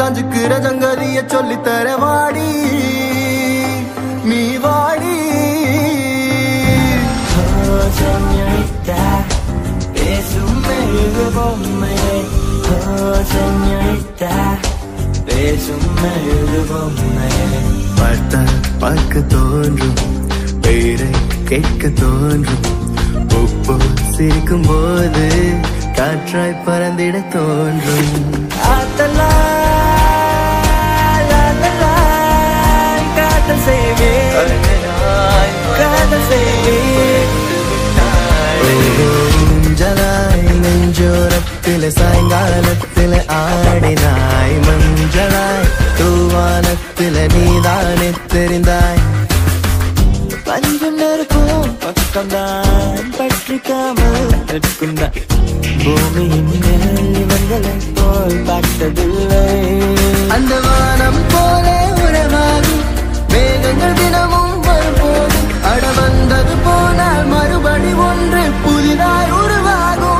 சாஞ்சுக்கிற ஜங்கதிய சொல்லி தர வாடி நீ வாடி señorita bésame பொம்மையே señorita bésame பொம்மையே பார்த்தால் பார்க்க தோன்றும் பேரை கேட்க தோன்றும் உப்பு சிரிக்கும் போது காற்றாய் பறந்திட தோன்றும் காதல் செய்வேன் காதல் செய்வேன் மஞ்சளாய் நெஞ்சோரத்தில சாயங்காலத்தில ஆடினாய் மஞ்சளாய் தூவானத்தில நீதானே தெரிந்தாய் பஞ்சம் நெருப்பும் பக்கம்தான் பற்றிக்காமல் நிற்கின்றான் பூமியின் மேல் இவர்களை போல் பார்த்ததில்லை அந்த வானம் போல உறவாகும் மேகங்கள் தினமும் வரும்போது அட வந்தது போனால் மறுபடி ஒன்று புதிதாய் உருவாகும்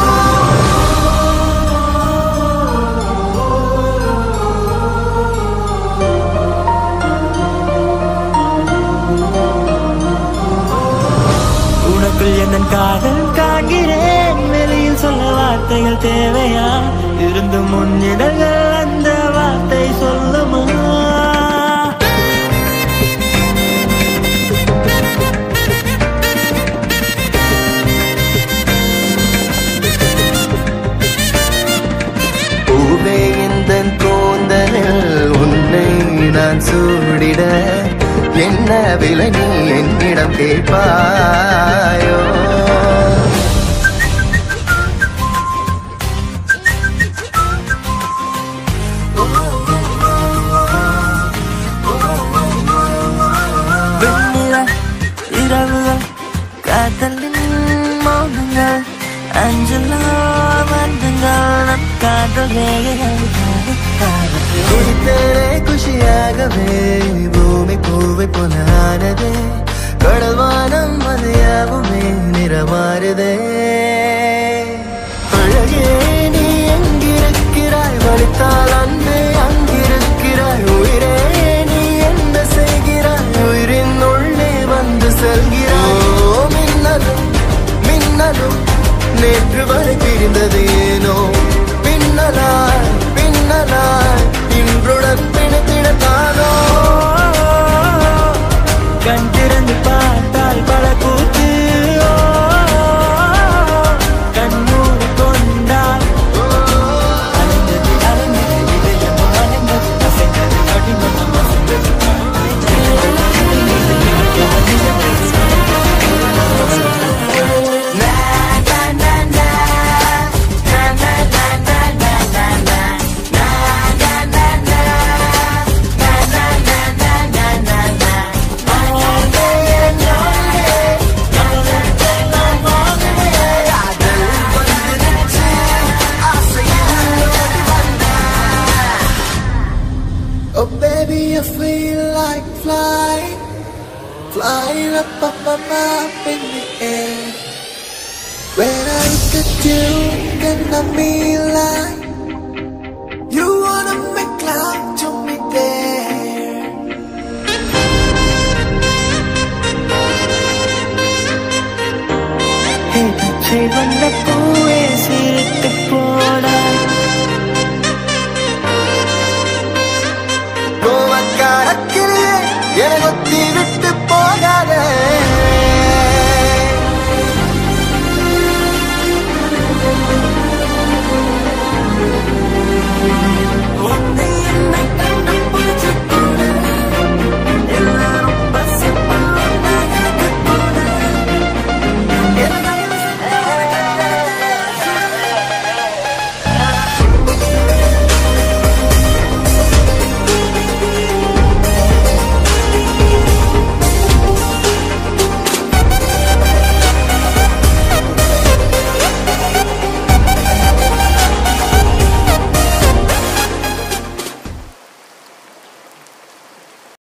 உனக்குள் என் காதல் காண்கிறேன் வெளியில் சொல்ல வார்த்தைகள் தேவையா இருந்து முன்னிடங்கள் அந்த வார்த்தை சொல்லுமா பூவே இந்த கூந்தலில் உன்னை நான் சூடிட என்ன விலை நீ என்னிடம் கேட்பாயோ இரவுகள் காதலின் மௌனங்கள் அஞ்சலா வந்துங்கள் நம் காதல் குடித்தேனே குஷியாகவே பூமி பூவை போலானதே கடல் வானம் மதையாவுமே நிறமாறுதே அழகே நீ எங்கிருக்கிறாய் வலித்தால் அன்பே அங்கிருக்கிறாய் உயிரே நீ என்ன செய்கிறாய் உயிரின் உள்ளே வந்து செல்கிறாய் மின்னலும் மின்னலும் நேற்று வரை பிரிந்தது ஏனோ பின்னலாய் பின்னலாய் இன்றுடன் பிணைத்திடத்தானோ கண் திறந்து பார்த்தால் பல கூத்து கண்ணூர் கொண்டால் அலைந்தது அலைந்தது இதயம் அலைந்தது அசைந்தது கடிமனம் அசைந்தது Oh baby, I feel like flying, flying up, up, up, up in the air. When I look at you, gonna be like you wanna make love to me there. பச்சை வந்த பூவே சிரித்து போட கோவக்காரக்கிலே எனக்கு